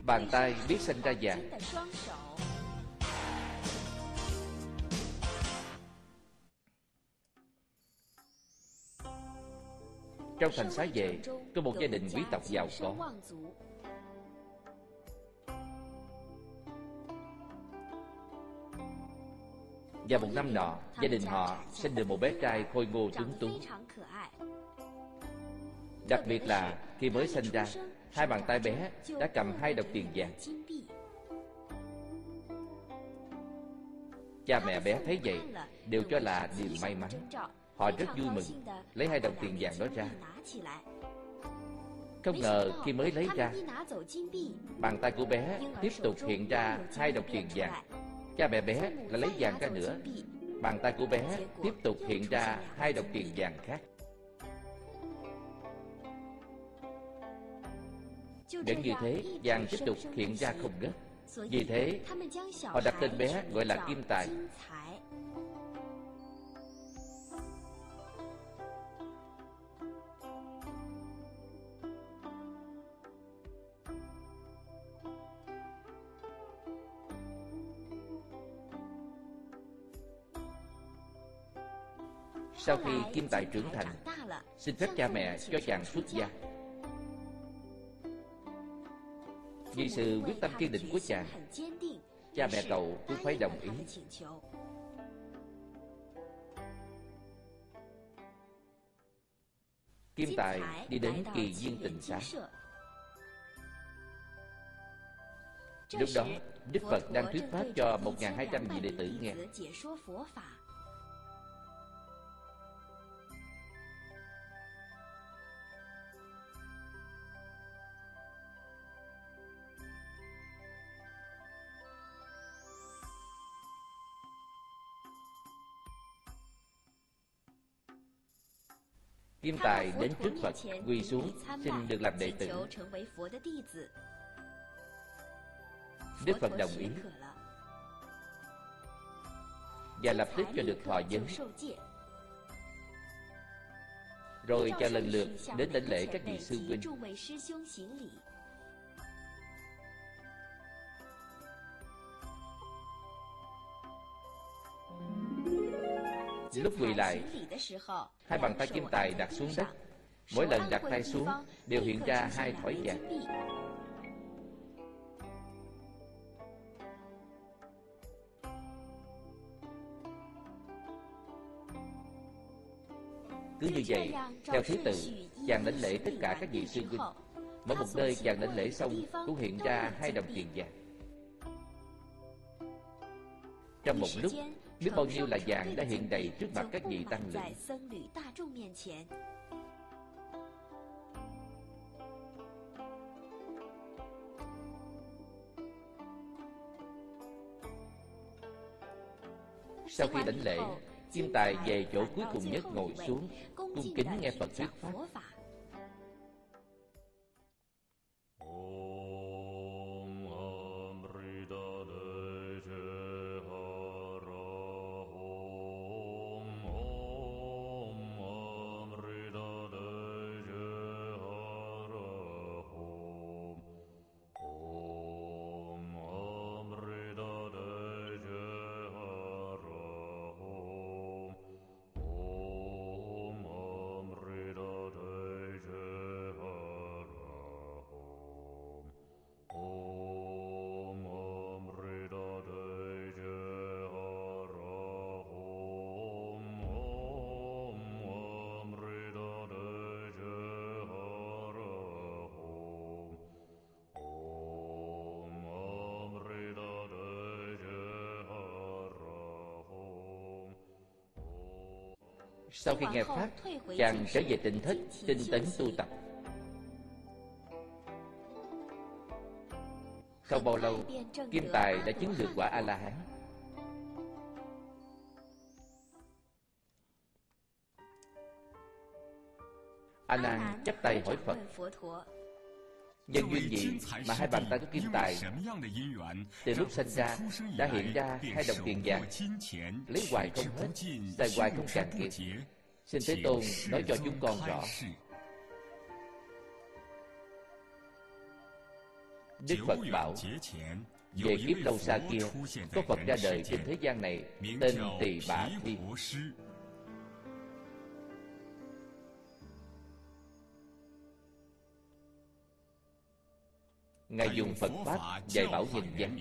Bàn tay biết sinh ra vàng. Trong thành Xá Vệ có một gia đình quý tộc giàu có. Và một năm nọ, gia đình họ sinh được một bé trai khôi ngô tuấn tú. Đặc biệt là khi mới sinh ra, hai bàn tay bé đã cầm 2 đồng tiền vàng. Cha mẹ bé thấy vậy đều cho là điều may mắn. Họ rất vui mừng, lấy 2 đồng tiền vàng đó ra. Không ngờ khi mới lấy ra, bàn tay của bé tiếp tục hiện ra 2 đồng tiền vàng. Cha mẹ bé lại lấy vàng ra nữa. Bàn tay của bé tiếp tục hiện ra 2 đồng tiền vàng khác. Vẫn như thế, vàng tiếp tục hiện ra không ngớt. Vì thế, họ đặt tên bé gọi là Kim Tài. Sau khi Kim Tài trưởng thành, xin phép cha mẹ cho chàng xuất gia. Vì sự quyết tâm kiên định của chàng, cha mẹ cậu cũng phải đồng ý. Kim Tài đi đến Kỳ Viên Tịnh Xá. Lúc đó, Đức Phật đang thuyết pháp cho 1.200 vị đệ tử nghe. Kim Tài đến trước Phật quỳ xuống xin được làm đệ tử. Đức Phật đồng ý và lập tức cho được thọ giới. Rồi cho lần lượt đến đảnh lễ các vị sư huynh. Lúc quỳ lại, hai bàn tay Kim Tài đặt xuống đất. Mỗi lần đặt tay xuống đều hiện ra 2 thỏi vàng. Cứ như vậy, theo thứ tự, chàng đảnh lễ tất cả các vị sư huynh. Mỗi một nơi chàng đảnh lễ xong cũng hiện ra 2 đồng tiền vàng. Trong một lúc, biết bao nhiêu là vàng đã hiện đầy trước mặt các vị tăng lữ. Sau khi đảnh lễ, Kim Tài về chỗ cuối cùng nhất ngồi xuống, cung kính nghe Phật thuyết pháp. Sau khi nghe pháp, chàng trở về Tịnh Thất tinh tấn tu tập. Không bao lâu, Kim Tài đã chứng được quả A-la-hán. A Nan chắp tay hỏi Phật: nhân duyên gì mà hai bàn tay của Kim Tài từ lúc sinh ra đã hiện ra 2 đồng tiền vàng, lấy hoài không hết, xài hoài không cạn kiệt? Xin Thế Tôn nói cho chúng con rõ. Đức Phật bảo, về kiếp lâu xa kia, có Phật ra đời trên thế gian này, tên Tỳ Bà Thi. Ngài dùng Phật Pháp dạy bảo nhân gian.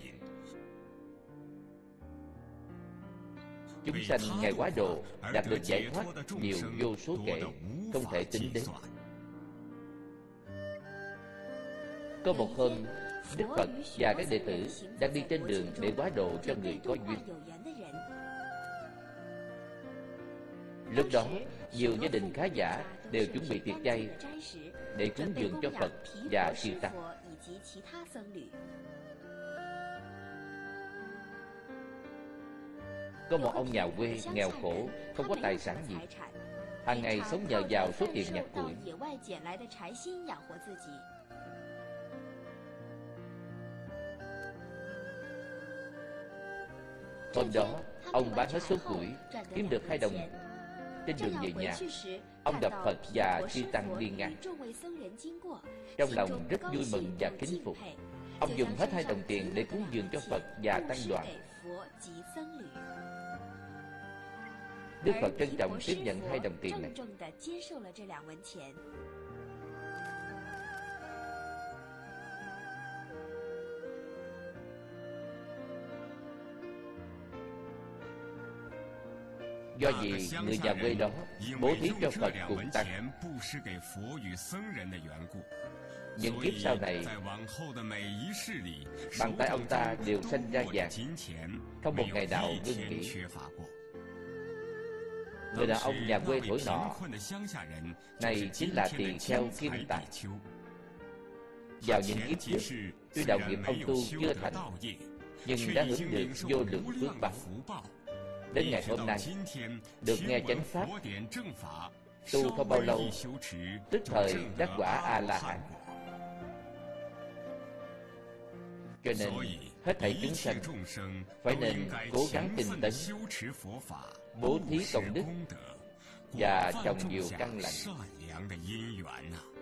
Chúng sanh Ngài hóa độ, đạt được giải thoát nhiều vô số kể, không thể tính đến. Có một hôm, Đức Phật và các đệ tử đang đi trên đường để hóa độ cho người có duyên. Lúc đó, nhiều gia đình khá giả đều chuẩn bị tiệc chay để cúng dường cho Phật và chư tăng. Có một ông nhà quê nghèo khổ, không có tài sản gì, hàng ngày sống nhờ vào số tiền nhặt củi. Hôm đó, ông bán hết số củi, kiếm được 2 đồng. Trên đường về nhà, ông gặp Phật và chư tăng đi ngang. Trong lòng rất vui mừng và kính phục. Ông dùng hết 2 đồng tiền để cúng dường cho Phật và tăng đoàn. Đức Phật trân trọng tiếp nhận 2 đồng tiền này. Do vì người nhà quê đó bố thí cho Phật cùng tăng, những kiếp sau này, bàn tay ông ta đều sanh ra vàng, không một ngày nào ngưng nghỉ. Người đàn ông nhà quê tuổi nọ này chính là tỳ kheo Kim Tài. Vào những kiếp trước, tuy đạo nghiệp ông tu chưa thành, nhưng đã hưởng được vô lượng phước báo. Đến ngày hôm nay, được nghe chánh pháp, tu không bao lâu, tức thời đắc quả A-la-hán. Cho nên, hết thảy chúng sanh phải nên cố gắng tinh tấn, bố thí công đức và trồng nhiều căn lành.